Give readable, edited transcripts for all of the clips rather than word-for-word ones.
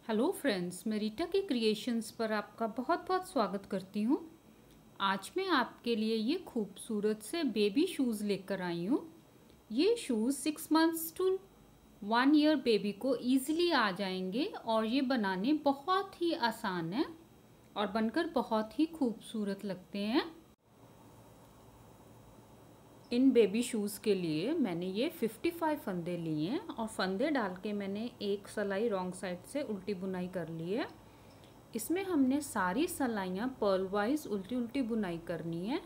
Hello friends, मैं रीटा के creations पर आपका बहुत बहुत स्वागत करती हूँ। आज मैं आपके लिए ये खूबसूरत से बेबी शूज़ लेकर आई हूँ। ये shoes 6 months to 1 year baby को ईज़िली आ जाएंगे और ये बनाने बहुत ही आसान है और बनकर बहुत ही खूबसूरत लगते हैं। इन बेबी शूज़ के लिए मैंने ये 55 फंदे लिए हैं और फंदे डाल के मैंने एक सिलाई रॉन्ग साइड से उल्टी बुनाई कर ली है। इसमें हमने सारी सिलाइयाँ पर्ल वाइज उल्टी उल्टी बुनाई करनी है।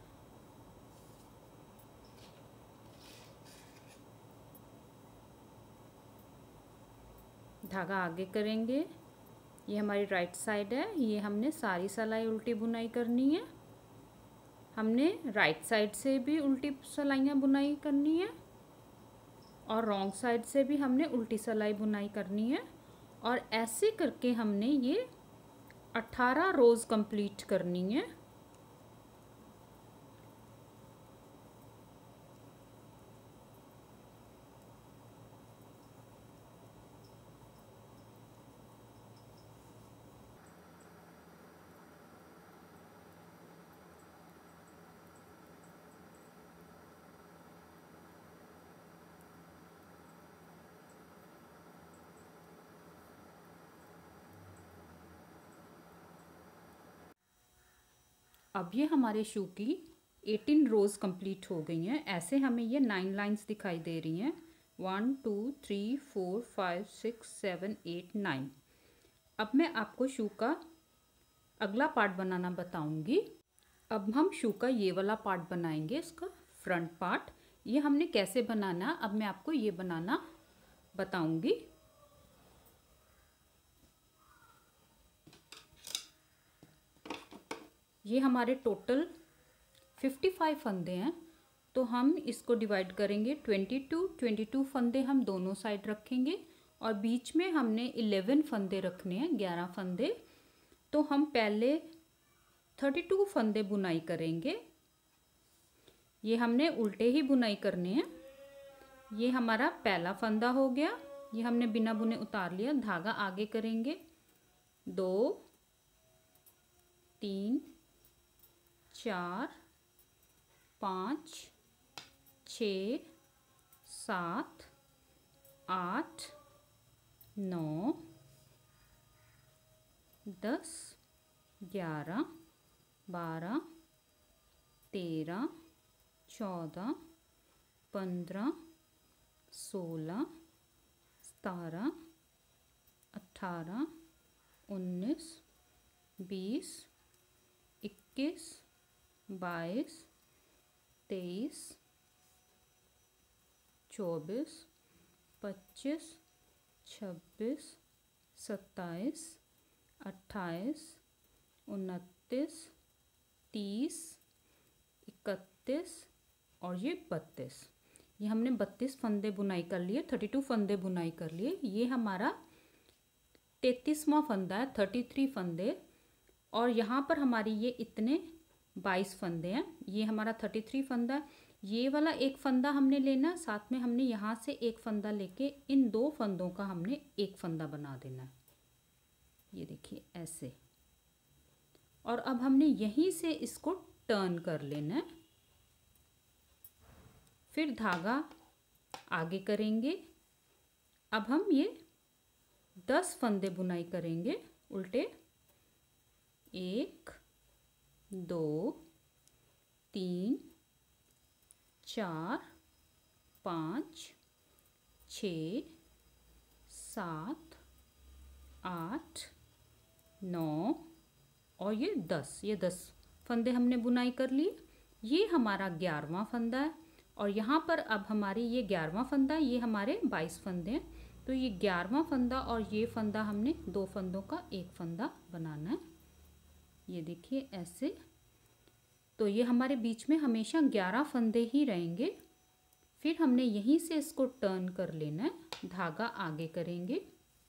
धागा आगे करेंगे। ये हमारी राइट साइड है, ये हमने सारी सिलाई उल्टी बुनाई करनी है। हमने राइट साइड से भी उल्टी सिलाइयाँ बुनाई करनी है और रॉन्ग साइड से भी हमने उल्टी सिलाई बुनाई करनी है और ऐसे करके हमने ये 18 रोज़ कंप्लीट करनी है। अब ये हमारे शू की 18 रोज़ कंप्लीट हो गई हैं। ऐसे हमें ये 9 लाइंस दिखाई दे रही हैं। 1 2 3 4 5 6 7 8 9। अब मैं आपको शू का अगला पार्ट बनाना बताऊंगी। अब हम शू का ये वाला पार्ट बनाएंगे, इसका फ्रंट पार्ट। ये हमने कैसे बनाना, अब मैं आपको ये बनाना बताऊंगी। ये हमारे टोटल 55 फंदे हैं, तो हम इसको डिवाइड करेंगे 22 फंदे हम दोनों साइड रखेंगे और बीच में हमने 11 फंदे रखने हैं, 11 फंदे। तो हम पहले 32 फंदे बुनाई करेंगे। ये हमने उल्टे ही बुनाई करने हैं। ये हमारा पहला फंदा हो गया, ये हमने बिना बुने उतार लिया। धागा आगे करेंगे, 2 3 4 5 6 7 8 9 10 11 12 13 14 15 16 17 18 19 20 21 22 23 24 25 26 27 28 29 30 31 और ये 32। ये हमने 32 फंदे बुनाई कर लिए, 32 फंदे बुनाई कर लिए। ये हमारा 33वां फंदा है, 33 फंदे। और यहाँ पर हमारी ये इतने 22 फंदे हैं। ये हमारा 33 फंदा है। ये वाला एक फंदा हमने लेना, साथ में हमने यहाँ से एक फंदा लेके इन दो फंदों का हमने एक फंदा बना देना है। ये देखिए ऐसे। और अब हमने यहीं से इसको टर्न कर लेना है। फिर धागा आगे करेंगे। अब हम ये 10 फंदे बुनाई करेंगे उल्टे। 1 2 3 4 5 6 7 8 9 और ये 10। ये 10 फंदे हमने बुनाई कर लिए। ये हमारा 11वां फंदा है और यहाँ पर अब हमारी ये 11वां फंदा है, ये हमारे 22 फंदे हैं। तो ये 11वां फंदा और ये फंदा हमने दो फंदों का एक फंदा बनाना है। ये देखिए ऐसे। तो ये हमारे बीच में हमेशा 11 फंदे ही रहेंगे। फिर हमने यहीं से इसको टर्न कर लेना है। धागा आगे करेंगे,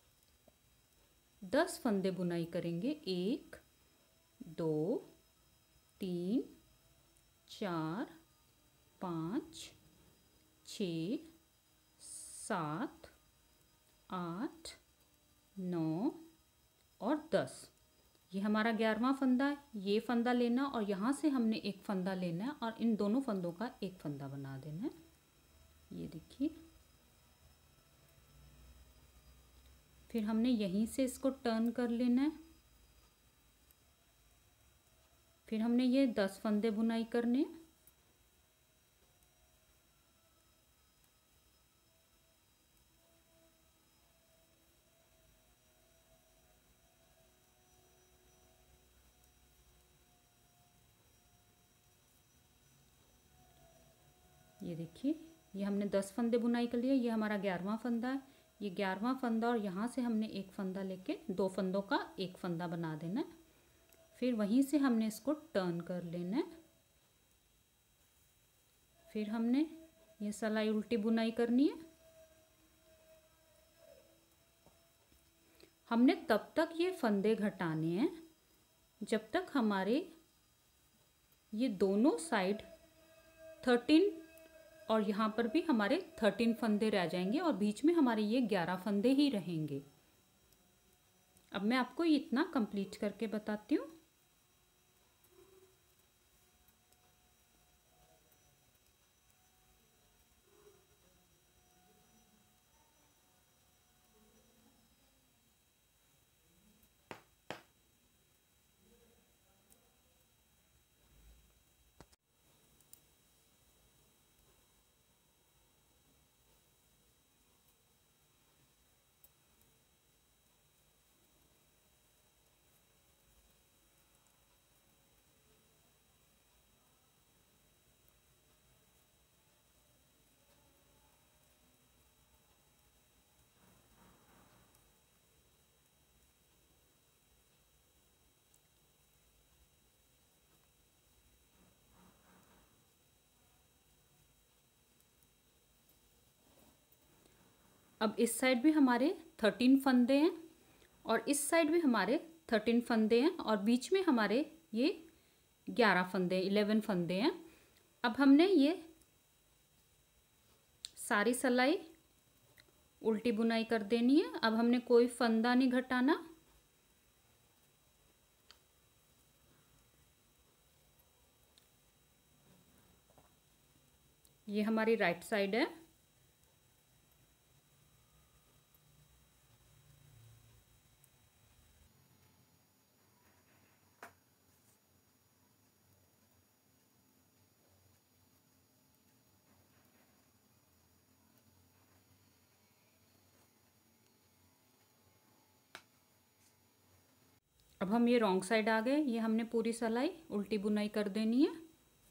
10 फंदे बुनाई करेंगे। 1 2 3 4 5 6 7 8 9 और 10। ये हमारा 11वां फंदा है। ये फंदा लेना और यहाँ से हमने एक फंदा लेना है और इन दोनों फंदों का एक फंदा बना देना है। ये देखिए, फिर हमने यहीं से इसको टर्न कर लेना है। फिर हमने ये 10 फंदे बुनाई करने हैं। ये देखिए, ये हमने 10 फंदे बुनाई कर लिए। ये हमारा 11वां फंदा है। ये 11वां फंदा और यहाँ से हमने एक फंदा लेके दो फंदों का एक फंदा बना देना है। फिर वहीं से हमने इसको टर्न कर लेना है। फिर हमने ये सिलाई उल्टी बुनाई करनी है। हमने तब तक ये फंदे घटाने हैं जब तक हमारे ये दोनों साइड 13 और यहाँ पर भी हमारे 13 फंदे रह जाएंगे और बीच में हमारे ये 11 फंदे ही रहेंगे। अब मैं आपको इतना कंप्लीट करके बताती हूँ। अब इस साइड भी हमारे 13 फंदे हैं और इस साइड भी हमारे 13 फंदे हैं और बीच में हमारे ये 11 फंदे 11 फंदे हैं। अब हमने ये सारी सिलाई उल्टी बुनाई कर देनी है। अब हमने कोई फंदा नहीं घटाना। ये हमारी राइट साइड है। अब हम ये रॉन्ग साइड आ गए। ये हमने पूरी सिलाई उल्टी बुनाई कर देनी है।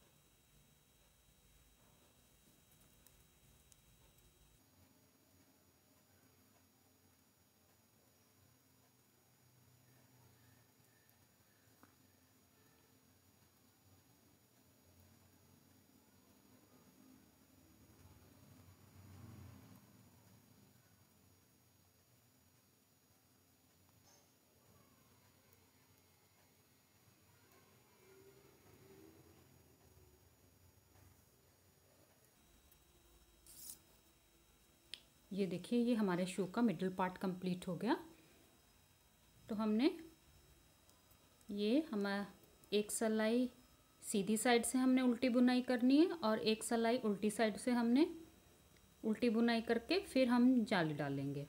ये देखिए, ये हमारे शू का मिडिल पार्ट कंप्लीट हो गया। तो हमने ये हमारा एक सिलाई सीधी साइड से हमने उल्टी बुनाई करनी है और एक सिलाई उल्टी साइड से हमने उल्टी बुनाई करके फिर हम जाली डालेंगे।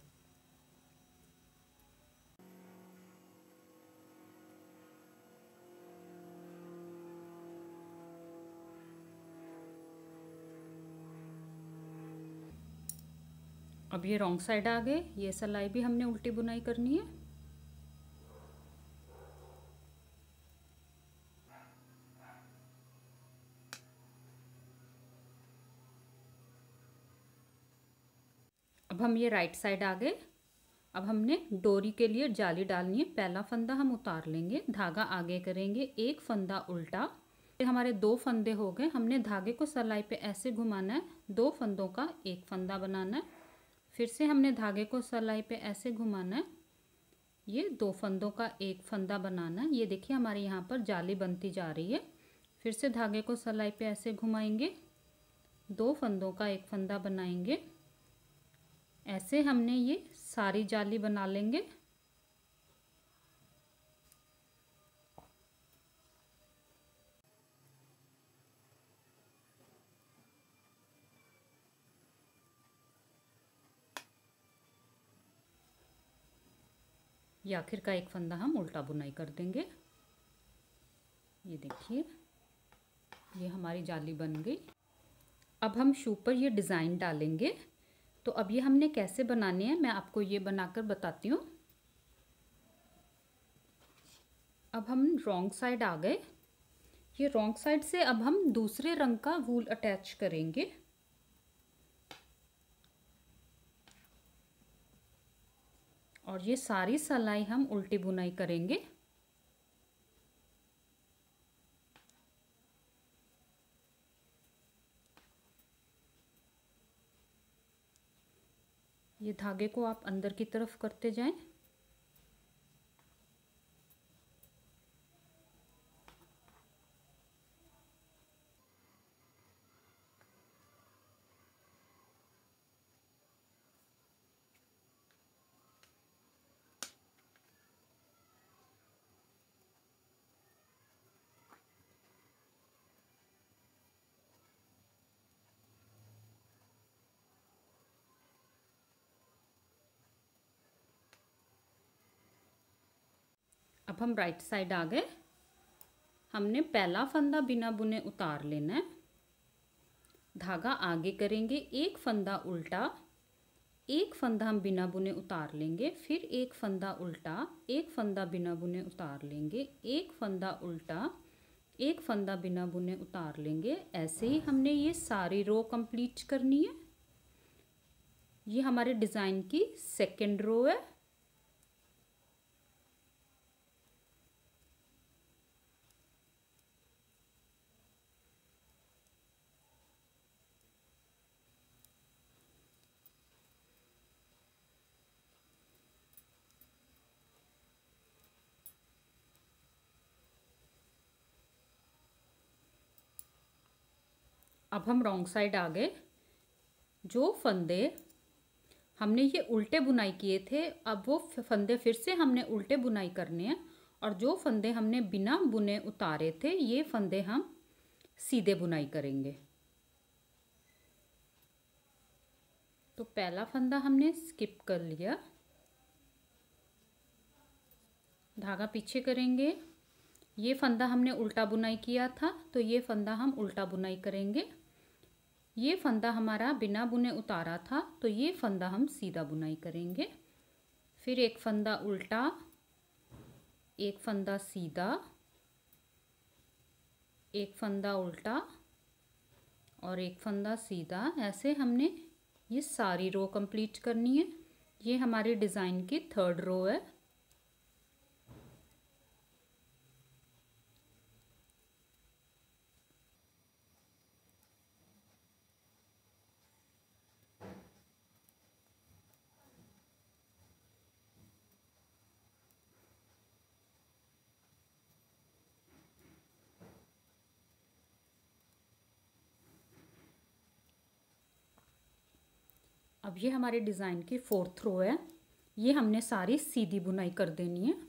अब ये रॉन्ग साइड आ गए। ये सिलाई भी हमने उल्टी बुनाई करनी है। अब हम ये राइट साइड आ गए। अब हमने डोरी के लिए जाली डालनी है। पहला फंदा हम उतार लेंगे, धागा आगे करेंगे, एक फंदा उल्टा। फिर हमारे दो फंदे हो गए। हमने धागे को सिलाई पे ऐसे घुमाना है, दो फंदों का एक फंदा बनाना है। फिर से हमने धागे को सिलाई पे ऐसे घुमाना है, ये दो फंदों का एक फंदा बनाना है। ये देखिए, हमारे यहाँ पर जाली बनती जा रही है। फिर से धागे को सिलाई पे ऐसे घुमाएंगे, दो फंदों का एक फंदा बनाएंगे। ऐसे हमने ये सारी जाली बना लेंगे। ये आखिर का एक फंदा हम उल्टा बुनाई कर देंगे। ये देखिए, ये हमारी जाली बन गई। अब हम शू पर ये डिज़ाइन डालेंगे। तो अब ये हमने कैसे बनानी है मैं आपको ये बनाकर बताती हूँ। अब हम रॉन्ग साइड आ गए। ये रॉन्ग साइड से अब हम दूसरे रंग का वूल अटैच करेंगे। और ये सारी सिलाई हम उल्टी बुनाई करेंगे। ये धागे को आप अंदर की तरफ करते जाएं। अब हम राइट साइड आ गए। हमने पहला फंदा बिना बुने उतार लेना है। धागा आगे करेंगे, एक फंदा उल्टा, एक फंदा हम बिना बुने उतार लेंगे, फिर एक फंदा उल्टा, एक फंदा बिना बुने उतार लेंगे, एक फंदा उल्टा, एक फंदा बिना बुने उतार लेंगे। ऐसे ही हमने ये सारी रो कंप्लीट करनी है। ये हमारे डिज़ाइन की सेकंड रो है। अब हम रॉन्ग साइड आ गए। जो फंदे हमने ये उल्टे बुनाई किए थे, अब वो फंदे फिर से हमने उल्टे बुनाई करने हैं। और जो फंदे हमने बिना बुने उतारे थे, ये फंदे हम सीधे बुनाई करेंगे। तो पहला फंदा हमने स्किप कर लिया, धागा पीछे करेंगे। ये फंदा हमने उल्टा बुनाई किया था, तो ये फंदा हम उल्टा बुनाई करेंगे। ये फंदा हमारा बिना बुने उतारा था, तो ये फंदा हम सीधा बुनाई करेंगे। फिर एक फंदा उल्टा, एक फंदा सीधा, एक फंदा उल्टा और एक फंदा सीधा। ऐसे हमने ये सारी रो कंप्लीट करनी है। ये हमारी डिज़ाइन की थर्ड रो है। अब ये हमारे डिज़ाइन की फोर्थ रो है। ये हमने सारी सीधी बुनाई कर देनी है।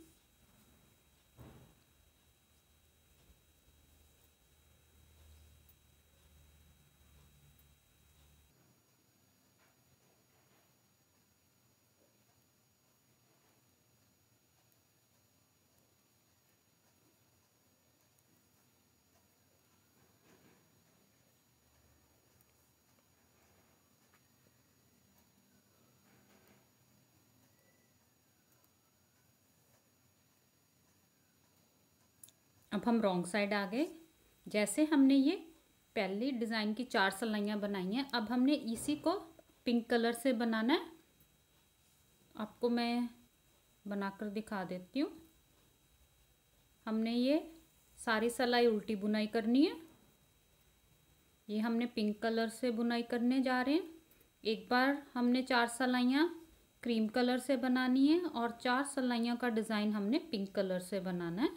अब हम रॉन्ग साइड आ गए। जैसे हमने ये पहली डिज़ाइन की 4 सिलाइयाँ बनाई हैं, अब हमने इसी को पिंक कलर से बनाना है। आपको मैं बनाकर दिखा देती हूँ। हमने ये सारी सिलाई उल्टी बुनाई करनी है। ये हमने पिंक कलर से बुनाई करने जा रहे हैं। एक बार हमने 4 सिलाइयाँ क्रीम कलर से बनानी है और 4 सिलाइयों का डिज़ाइन हमने पिंक कलर से बनाना है।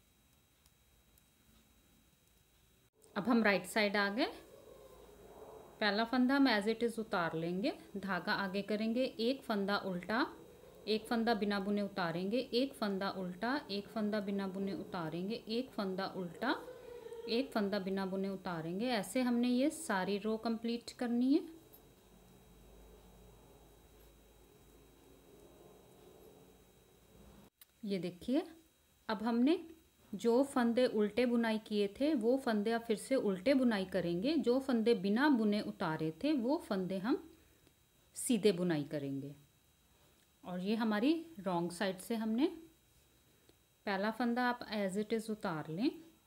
अब हम राइट साइड आ गए। पहला फंदा हम एज इट इज़ उतार लेंगे, धागा आगे करेंगे, एक फंदा उल्टा, एक फंदा बिना बुने उतारेंगे, एक फंदा उल्टा, एक फंदा बिना बुने उतारेंगे, एक फंदा उल्टा, एक फंदा बिना बुने उतारेंगे। ऐसे हमने ये सारी रो कंप्लीट करनी है। ये देखिए, अब हमने जो फंदे उल्टे बुनाई किए थे वो फंदे अब फिर से उल्टे बुनाई करेंगे। जो फंदे बिना बुने उतारे थे वो फंदे हम सीधे बुनाई करेंगे। और ये हमारी रॉन्ग साइड से हमने पहला फंदा आप एज इट इज़ उतार लें,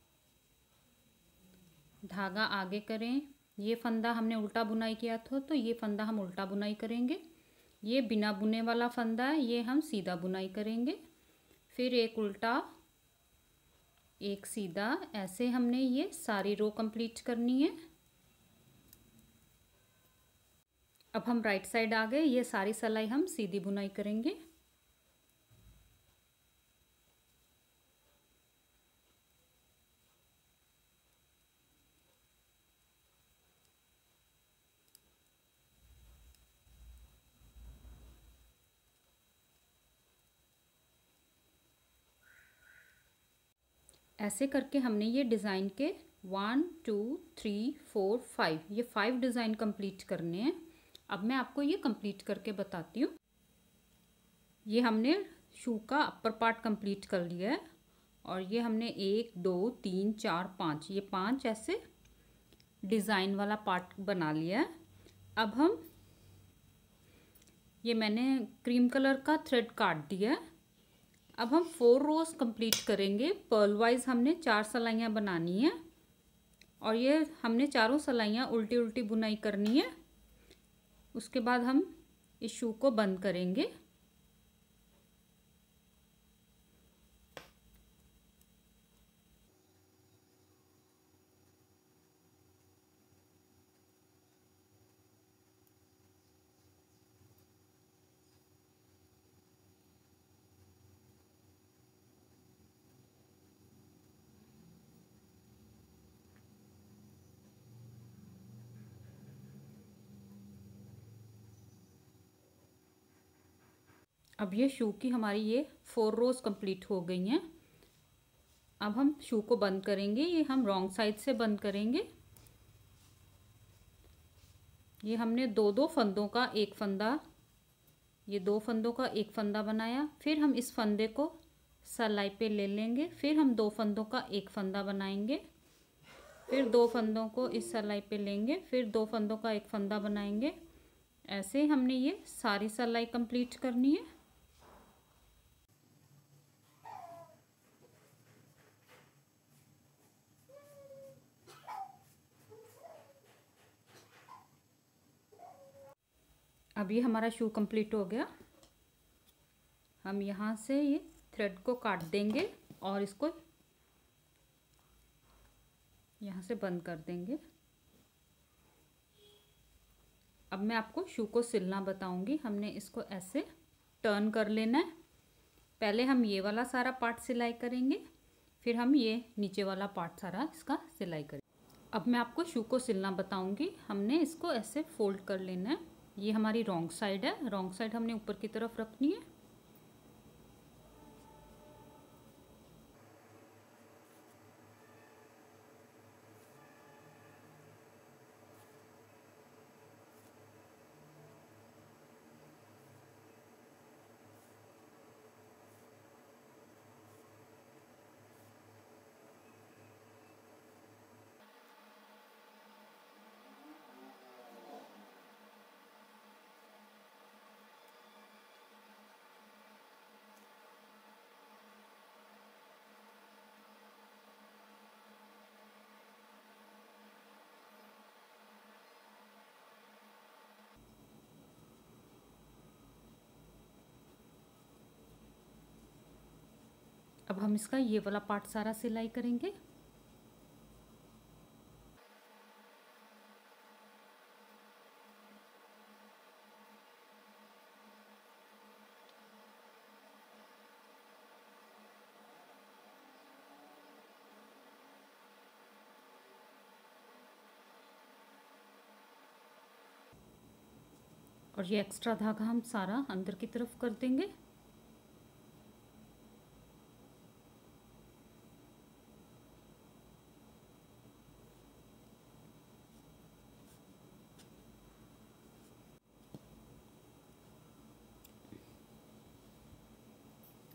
धागा आगे करें। ये फंदा हमने उल्टा बुनाई किया था तो ये फंदा हम उल्टा बुनाई करेंगे। ये बिना बुने वाला फंदा है, ये हम सीधा बुनाई करेंगे। फिर एक उल्टा, एक सीधा, ऐसे हमने ये सारी रो कंप्लीट करनी है। अब हम राइट साइड आ गए, ये सारी सिलाई हम सीधी बुनाई करेंगे। ऐसे करके हमने ये डिज़ाइन के 1 2 3 4 5 ये 5 डिज़ाइन कंप्लीट करने हैं। अब मैं आपको ये कंप्लीट करके बताती हूँ। ये हमने शू का अपर पार्ट कंप्लीट कर लिया है और ये हमने 1 2 3 4 5 ये 5 ऐसे डिज़ाइन वाला पार्ट बना लिया है। अब हम ये मैंने क्रीम कलर का थ्रेड काट दिया है। अब हम 4 रोज कंप्लीट करेंगे। पर्ल वाइज हमने 4 सिलाइयाँ बनानी है और ये हमने चारों सिलाइयाँ उल्टी उल्टी बुनाई करनी है। उसके बाद हम इस शू को बंद करेंगे। अब ये शू की हमारी ये 4 रोज कंप्लीट हो गई हैं। अब हम शू को बंद करेंगे। ये हम रॉन्ग साइड से बंद करेंगे। ये हमने दो दो फंदों का एक फंदा, ये 2 फंदों का एक फंदा बनाया। फिर हम इस फंदे को सिलाई पे ले लेंगे। फिर हम 2 फंदों का एक फंदा बनाएंगे। फिर 2 फंदों को इस सिलाई पे लेंगे। फिर 2 फंदों का एक फंदा बनाएंगे। ऐसे हमने ये सारी सिलाई कंप्लीट करनी है। अब ये हमारा शू कंप्लीट हो गया। हम यहाँ से ये थ्रेड को काट देंगे और इसको यहाँ से बंद कर देंगे। अब मैं आपको शू को सिलना बताऊंगी। हमने इसको ऐसे टर्न कर लेना है। पहले हम ये वाला सारा पार्ट सिलाई करेंगे, फिर हम ये नीचे वाला पार्ट सारा इसका सिलाई करेंगे। अब मैं आपको शू को सिलना बताऊंगी। हमने इसको ऐसे फोल्ड कर लेना है। ये हमारी रॉन्ग साइड है, रॉन्ग साइड हमने ऊपर की तरफ रखनी है। अब हम इसका ये वाला पार्ट सारा सिलाई करेंगे। और ये एक्स्ट्रा धागा हम सारा अंदर की तरफ कर देंगे।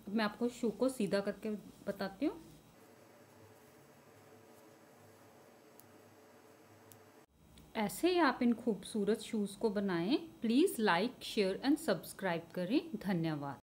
अब मैं आपको शू को सीधा करके बताती हूँ। ऐसे ही आप इन खूबसूरत शूज़ को बनाएं। Please like, share and subscribe करें। धन्यवाद।